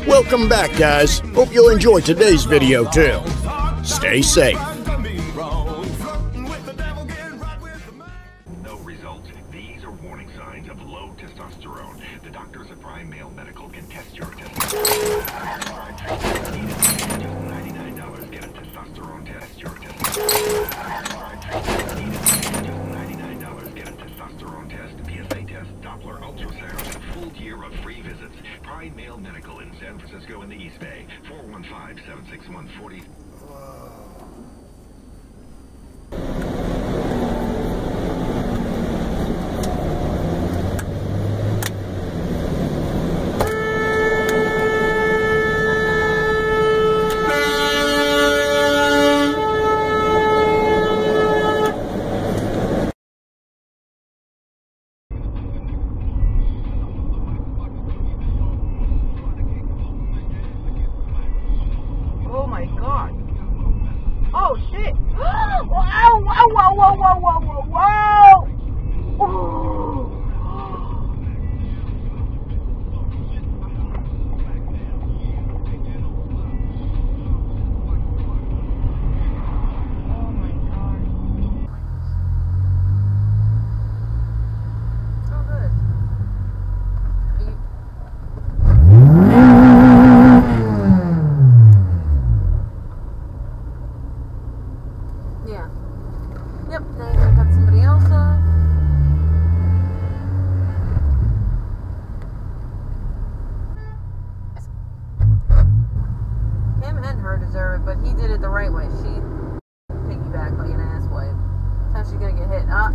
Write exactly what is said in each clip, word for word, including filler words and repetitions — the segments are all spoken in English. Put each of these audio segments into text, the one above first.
Welcome back, guys. Hope you'll enjoy today's video too. Stay safe. No results. These are warning signs of low testosterone. The doctors at Prime Male Medical can test your testosterone. Just ninety-nine dollars. Get a testosterone test. Your testosterone. Just ninety-nine dollars. Get a testosterone test, P S A test, Doppler ultrasound, and a full year of free visits. Prime Male Medical in San Francisco in the East Bay. four one five, seven six one, four zero. Oh my god. Oh shit. Whoa, whoa, whoa, whoa, whoa, whoa, whoa, whoa. Oh. Oh my god. So good. Are you Yeah. Yep, now you got somebody else up. Him and her deserve it, but he did it the right way. She piggybacked like an asswipe. That's how she's gonna get hit. Uh,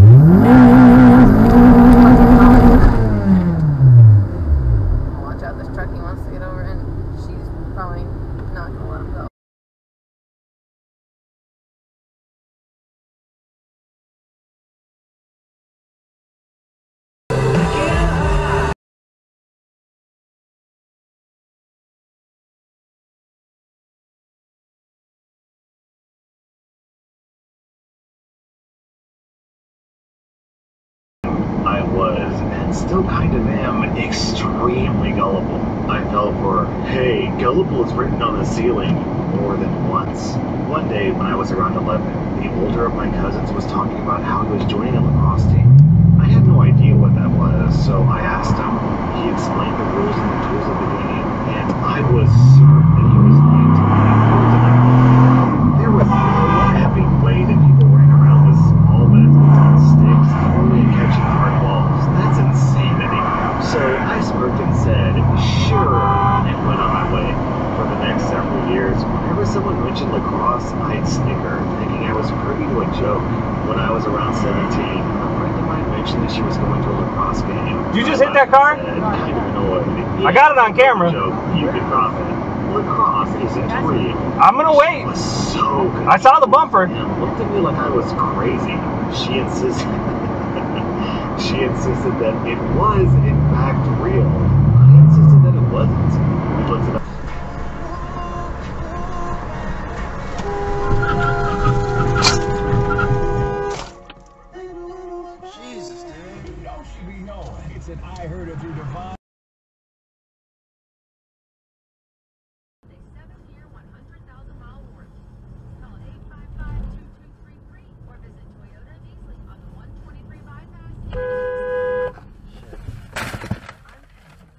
Watch out, this truck he wants to get over, and she's probably not gonna let him go. I was, and still kind of am, extremely gullible. I fell for, hey, gullible is written on the ceiling more than once. One day, when I was around eleven, the older of my cousins was talking about how he was joining a lacrosse team. I had no idea what that was, so I asked him. He explained the rules and the tools of the game, and I was certain that he was lying to me. There was no happy way that people ran around with small baskets on sticks, only catching hard balls. That's insanity. So I smirked and said, sure, and went on my way. For the next several years, whenever someone mentioned lacrosse, I'd snicker, thinking I was privy to a joke. When I was around seventeen, a friend of mine mentioned that she was going to a lacrosse game. Did you just hit that car? Said, kind of annoyed. Yeah, I got it on camera. Joke, you could drop it. Lacrosse isn't real. I'm gonna wait. She was so good. I saw the bumper. And looked at me like I was crazy. She insisted. She insisted that it was, in fact, real. I insisted that it wasn't. We looked at Jesus, dude. Don't you be knowing? It's an I heard of your divine. seven-year, one hundred thousand mile warranty. Call eight five five, two two three three or visit Toyota Easley on the one twenty-three bypass.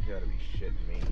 gotta be shitting me.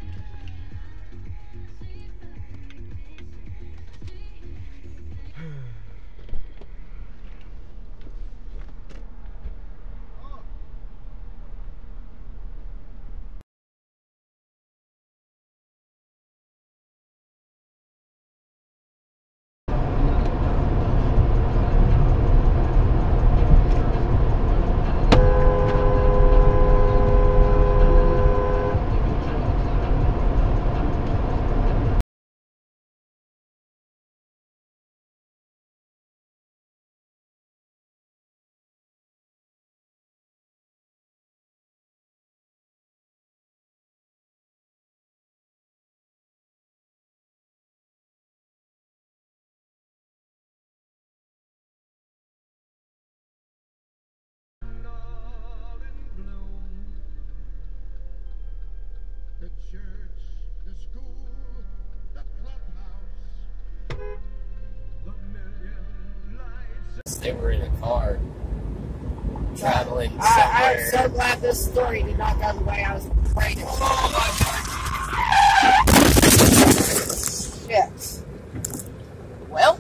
The church, the school, the clubhouse, the million lights. They were in a car traveling somewhere. I, I'm so glad this story did not go the way I was afraid it would. Shit. Well.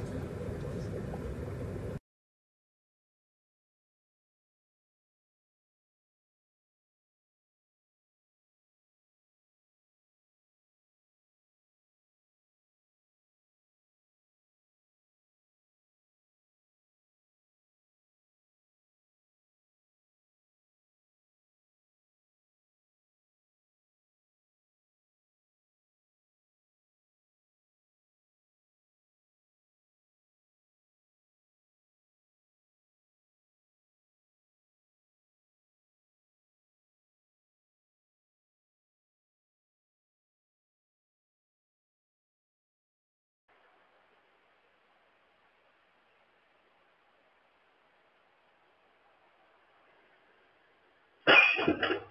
Thank you.